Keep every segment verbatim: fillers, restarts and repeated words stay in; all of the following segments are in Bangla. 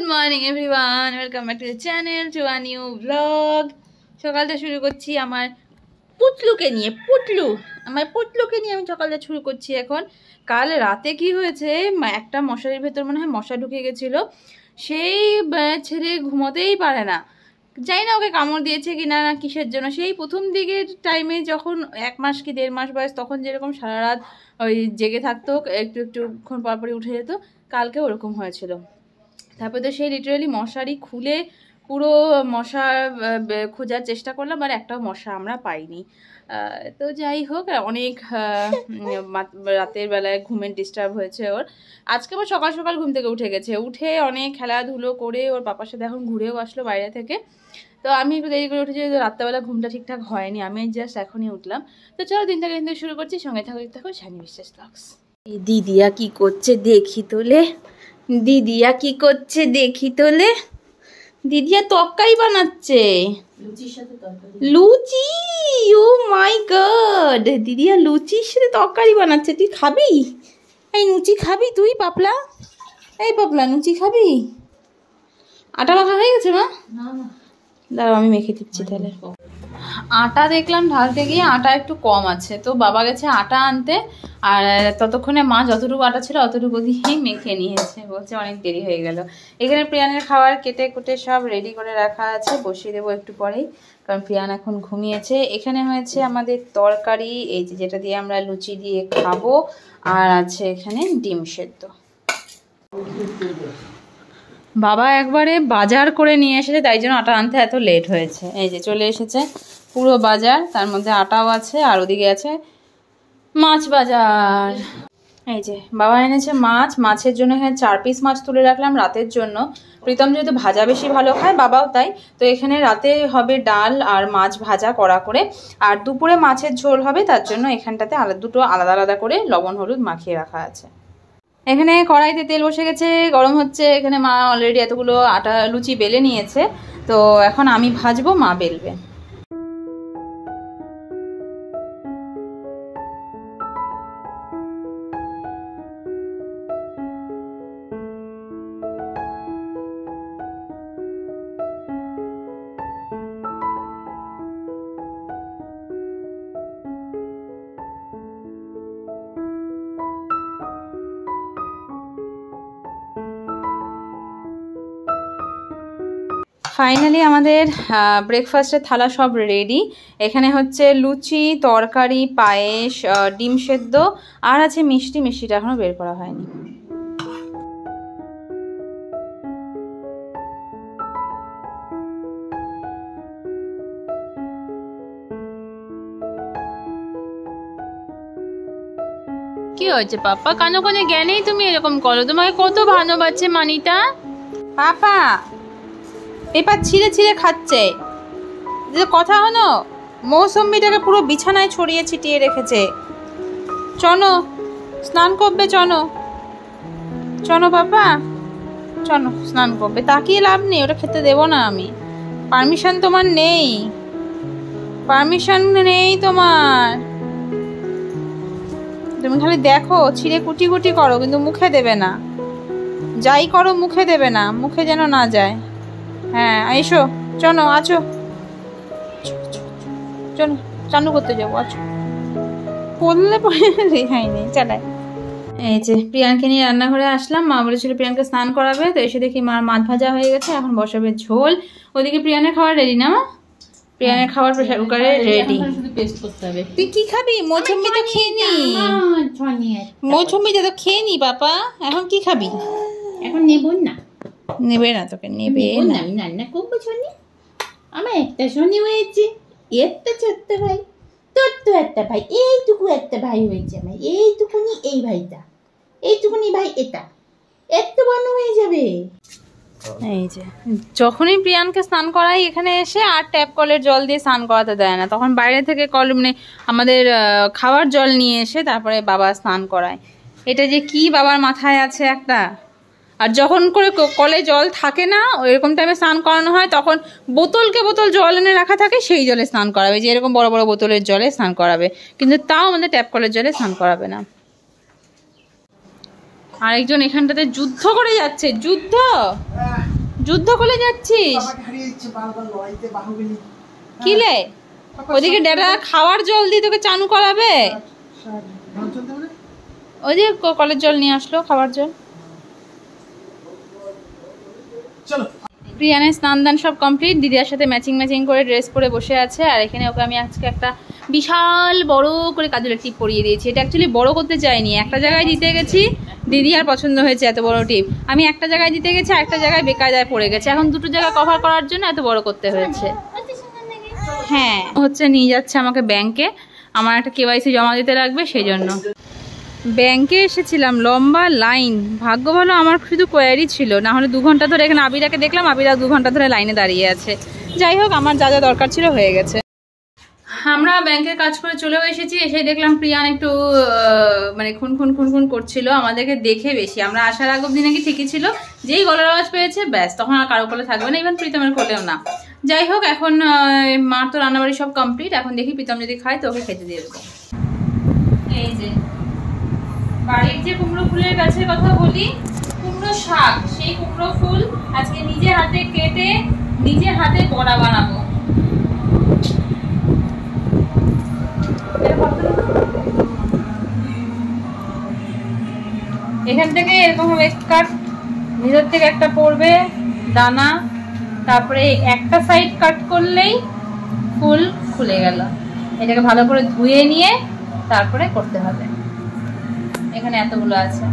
Good morning everyone, welcome back to the channel to a new vlog. সকালটা শুরু করছি আমার পুটলুকে নিয়ে পুটলু আমার পুটলুকে নিয়ে আমি সকালটা শুরু করছি এখন। কাল রাতে কি হয়েছে, একটা মশারির ভেতর মনে হয় মশা ঢুকে গেছিলো, সেই ছেলে ঘুমোতেই পারে না। জানি না ওকে কামড় দিয়েছে কিনা না কিসের জন্য। সেই প্রথম দিকের টাইমে যখন এক মাস কি দেড় মাস বয়স, তখন যেরকম সারা রাত ওই জেগে থাকতো, একটু একটুক্ষণ পরপরই উঠে যেত, কালকে ওরকম হয়েছিল। তারপরে তো সেই লিটারালি মশারি খুলে পুরো মশা খোঁজার চেষ্টা করলাম, আর একটাও মশা আমরা পাইনি। তো যাই হোক, অনেক রাতের বেলায় ঘুমের ডিস্টার্ব হয়েছে ওর। আজকে আবার সকাল সকাল ঘুম থেকে উঠে গেছে, উঠে অনেক খেলাধুলো করে ওর পাপার সাথে এখন ঘুরেও আসলো বাইরে থেকে। তো আমি একটু দেরি করে উঠেছি, রাত্রেবেলা ঘুমটা ঠিকঠাক হয়নি, আমি জাস্ট এখনই উঠলাম। তো চলো দিনটাকে কিন্তু শুরু করছি, সঙ্গে থাকো থাকো sayanibiswasvlogs। এই দিদিয়া কি করছে দেখি তোলে, দিদিয়া কি করছে দেখি তোলে। দিদিয়া তরকারি বানাচ্ছে, লুচি। ও মাই গড, দিদিয়া লুচির সাথে তরকারি বানাচ্ছে। তুই খাবি? এই লুচি খাবি তুই পাপলা? এই পাপলা লুচি খাবি? আটা মাখা হয়ে গেছে মা? দাঁড়াও আমি মেখে দিচ্ছি তাহলে। আটা দেখলাম ঢালতে গিয়ে আটা একটু কম আছে, তো বাবা গেছে আটা আনতে, আর ততক্ষণে মা যতটুকু আটা ছিল অতটুকু দিয়েই মেখে নিয়েছে। বলছে অনেক দেরি হয়ে গেল। এখানে প্রিয়ানের খাবার কেটে কুটে সব রেডি করে রাখা আছে, বসিয়ে দেবো একটু পরেই, কারণ প্রিয়ান এখন ঘুমিয়েছে। এখানে হয়েছে আমাদের তরকারি, এই যে যেটা দিয়ে আমরা লুচি দিয়ে খাবো, আর আছে এখানে ডিম সেদ্ধ। বাবা একবারে বাজার করে নিয়ে এসেছে, তাই জন্য আটা আনতে এত লেট হয়েছে। এই যে চলে এসেছে পুরো বাজার, তার মধ্যে আটাও আছে, আর ওদিকে আছে মাছ বাজার। এই যে বাবা এনেছে মাছ, মাছের জন্য এখানে চার পিস মাছ তুলে রাখলাম রাতের জন্য। প্রীতম যেহেতু ভাজা বেশি ভালো খায়, বাবাও তাই, তো এখানে রাতে হবে ডাল আর মাছ ভাজা করা করে, আর দুপুরে মাছের ঝোল হবে, তার জন্য এখানটাতে আলাদা দুটো আলাদা আলাদা করে লবণ হলুদ মাখিয়ে রাখা আছে। এখানে কড়াইতে তেল বসে গেছে, গরম হচ্ছে। এখানে মা অলরেডি এতগুলো আটা লুচি বেলে নিয়েছে, তো এখন আমি ভাজবো, মা বেলবে। ফাইনালি আমাদের ব্রেকফাস্টের থালা সব রেডি। এখানে হচ্ছে লুচি, তরকারি, পায়েস, ডিম সেদ্ধ, আর আছে মিষ্টি। মিষ্টিটা এখনো বের করা হয়নি। কি হয়েছে পাপা? কানো কানে জ্ঞানেই তুমি এরকম করো? তোমাকে কত ভালোবাসছে মানিটা। পাপা পেপার ছিঁড়ে ছিঁড়ে খাচ্ছে, যে কথা হলো মৌসম্বিটাকে পুরো বিছানায় ছড়িয়ে ছিটিয়ে রেখেছে। চলো স্নান করবে, চলো চলো পাপা চলো স্নান করবে। তাকিয়ে লাভ নেই, ওটা খেতে দেবো না আমি। পারমিশন তোমার নেই, পারমিশন নেই তোমার। তুমি খালি দেখো, ছিঁড়ে কুটি কুটি করো, কিন্তু মুখে দেবে না। যাই করো মুখে দেবে না, মুখে যেন না যায়। হ্যাঁ এসো, চলো আছো, চলো চালু করতে যাবো, আছো। পড়লে পরে রেহাই নেই, চালাই। এই যে প্রিয়ানকে নিয়ে রান্নাঘরে আসলাম। মা বলেছিল প্রিয়ানকে স্নান করাবে, তো এসে দেখি মার মাছ ভাজা হয়ে গেছে, এখন বসাবে ঝোল। ওদিকে প্রিয়ানের খাবার রেডি না মা? প্রিয়ানের খাবার প্রেসার কুকারে রেডি। তুই কি খাবি? মৌসুম্বি তো খেয়ে নি, মৌসুম্বিটা তো খেয়ে নি পাপা। এখন কি খাবি? এখন নেব না, নেবে না তোকে, নেবে না। আমি রান্না করবো শনি। আমার একটা শনি হয়েছে, একটা ছোট্ট ভাই, তোর তো একটা ভাই, এইটুকু একটা ভাই হয়েছে আমার, এইটুকুনি এই ভাইটা, এইটুকুনি ভাই এটা, এত বড় হয়ে যাবে। এই যে যখনই প্রিয়ানকে স্নান করাই এখানে এসে, আর ট্যাপ কলের জল দিয়ে স্নান করাতে দেয় না, তখন বাইরে থেকে কল মানে আমাদের খাওয়ার জল নিয়ে এসে তারপরে বাবা স্নান করায়। এটা যে কি বাবার মাথায় আছে একটা। আর যখন করে কলে জল থাকে না, এরকম টাইমে স্নান করানো হয়, তখন বোতলকে বোতল জল এনে রাখা থাকে, সেই জলে স্নান করাবে, যে এরকম বড় বড় বোতলের জলে স্নান করাবে, কিন্তু তাও আমাদের ট্যাপ কলের জলে স্নান করাবে না। আরেকজন এখানটাতে যুদ্ধ করে যাচ্ছে, যুদ্ধ। যুদ্ধ করে যাচ্ছিস কি লে? ওদিকে ডেটা খাওয়ার জল দিয়ে তোকে চান করাবে। ওই যে কলের জল নিয়ে আসলো, খাবার জল। প্রিয়ানের স্নান দান সব কমপ্লিট, দিদির সাথে ম্যাচিং ম্যাচিং করে ড্রেস পরে বসে আছে। আর এখানে ওকে আমি আজকে একটা বিশাল বড় করে কাজলের টিপ পরিয়ে দিয়েছি। এটা অ্যাকচুয়ালি বড় করতে চাইনি, একটা জায়গায় দিতে গেছি, দিদি আর পছন্দ হয়েছে এত বড় টিপ। আমি একটা জায়গায় দিতে গেছি, একটা জায়গায় বেকায়দায় পড়ে গেছে, এখন দুটো জায়গা কভার করার জন্য এত বড় করতে হয়েছে। হ্যাঁ হচ্ছে নিয়ে যাচ্ছে আমাকে ব্যাংকে, আমার একটা কেওয়াইসি জমা দিতে লাগবে, সেই জন্য ব্যাংকে এসেছিলাম। লম্বা লাইন, ভাগ্য ভালো আমার শুধু কোয়ারি ছিল, না হলে দু ঘন্টা ধরে এখানে আবিরাকে দেখলাম, আবিরা দু ঘন্টা ধরে লাইনে দাঁড়িয়ে আছে। যাই হোক আমার যা যা দরকার ছিল হয়ে গেছে। আমরা ব্যাংকের কাজ করে চলেও এসেছি। এসে দেখলাম প্রিয়ান একটু মানে খুন খুন খুন খুন করছিল আমাদেরকে দেখে বেশি। আমরা আসার আগ অব্দি নাকি ঠিকই ছিল, যেই গলার আওয়াজ পেয়েছে ব্যাস তখন আর কারো কোলে থাকবে না, ইভেন প্রীতমের কোলেও না। যাই হোক এখন মার তো রান্নাবাড়ি সব কমপ্লিট, এখন দেখি প্রীতম যদি খায় তো ওকে খেতে দিয়ে দেবো। এই যে বাড়ির যে কুমড়ো ফুলের গাছের কথা বলি, কুমড়ো শাক, সেই কুমড়ো ফুল আজকে নিজে হাতে কেটে নিজে হাতে বড়া বানাবো। এখান থেকে এরকম ভাবে কাট, ভিতর থেকে একটা পড়বে দানা, তারপরে একটা সাইড কাট করলেই ফুল খুলে গেল। এটাকে ভালো করে ধুয়ে নিয়ে তারপরে করতে হবে। এখানে এতগুলো আছে।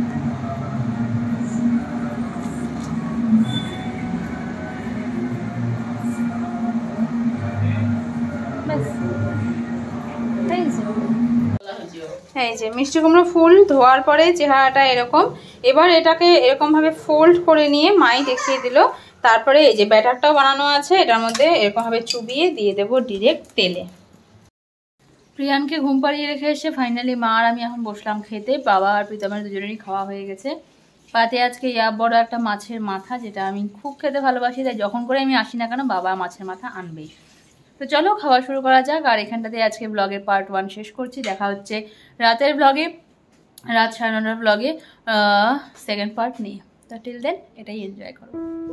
এই যে মিষ্টি কুমড়ো ফুল ধোয়ার পরে চেহারাটা এরকম। এবার এটাকে এরকম ভাবে ফোল্ড করে নিয়ে মাই দেখিয়ে দিল। তারপরে এই যে ব্যাটারটাও বানানো আছে, এটার মধ্যে এরকম ভাবে চুবিয়ে দিয়ে দেবো ডিরেক্ট তেলে। প্রিয়ানকে ঘুম পাড়িয়ে রেখে এসে ফাইনালি মা আর আমি এখন বসলাম খেতে। বাবা আর প্রীতমের দুজনেরই খাওয়া হয়ে গেছে। পাতে আজকে ইয়া বড় একটা মাছের মাথা, যেটা আমি খুব খেতে ভালোবাসি, তাই যখন করে আমি আসি না কেন বাবা মাছের মাথা আনবেই। তো চলো খাওয়া শুরু করা যাক। আর এখানটাতে আজকে ব্লগের পার্ট ওয়ান শেষ করছি। দেখা হচ্ছে রাতের ব্লগে, রাত সাড়ে নটার ব্লগে সেকেন্ড পার্ট নিয়ে। তো টিল দেন এটাই এনজয় করো।